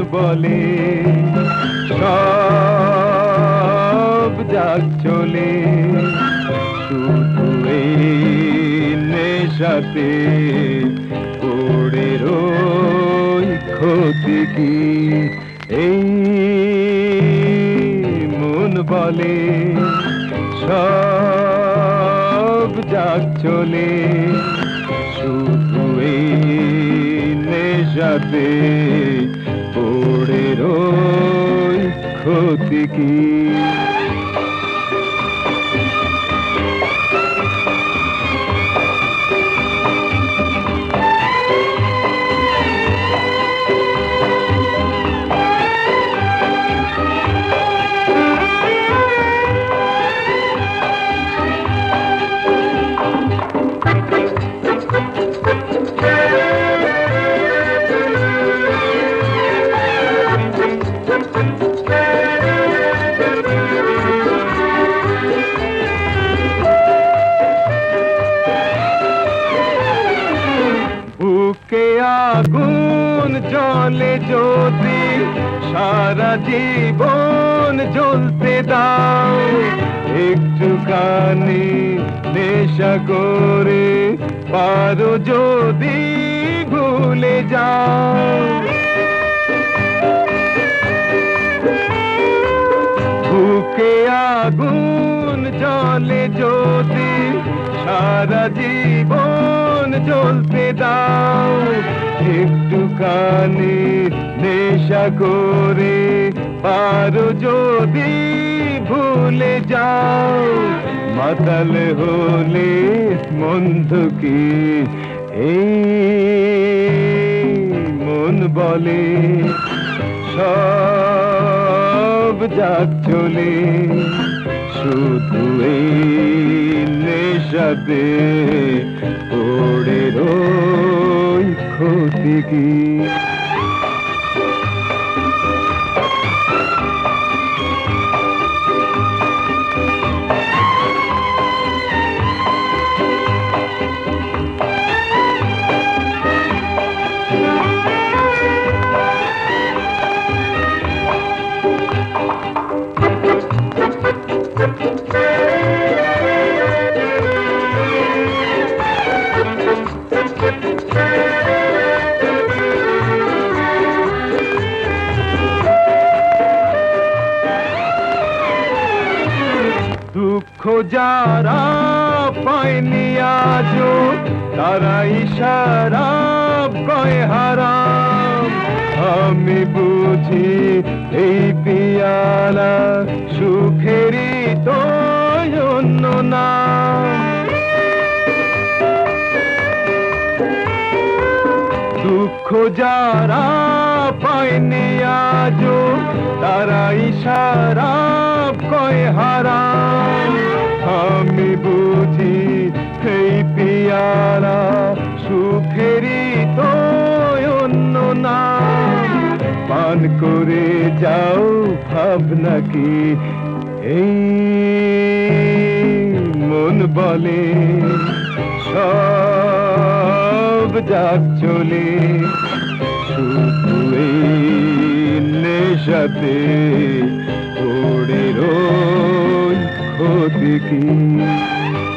বলে সব যাক চলে, শুধু এই নেশাতে পড়ে রই ক্ষতি কি। এই মন বলে সব যাক চলে, শুধু এই নেশাতে পড়ে রই ক্ষতি কি। বুকে আগুন জ্বলে যদি সারা জীবন জ্বলতে দাও, একটুখানি নেশা করে পারো যদি ভুলে যাও। বুকে আগুন জ্বলে যদি সারা জীবন জ্বলতে দাও, একটুখানি নেশা করে পারো যদি ভুলে যাও। মাতাল হলে মন্দ কি এই মন বলে সব যাক চলে, শুধু এই নেশাতে পড়ে রই ক্ষতি কি। দুঃখ যারা পায়নি আজো তারাই শরাব কয় হারাম, আমি বুঝি এই পিয়ালা সুখেরই তো অন্য নাম। দুঃখ যারা পায়নি আজো তারাই শরাব কয় হারাম, আমি বুঝি এই পিয়ালা সুখেরই তো অন্য নাম। পান করে যাও ভাবনা কি এই মন বলে সব যাক চলে, শুধু এই নেশাতে পড়ে রই ক্ষতি কি।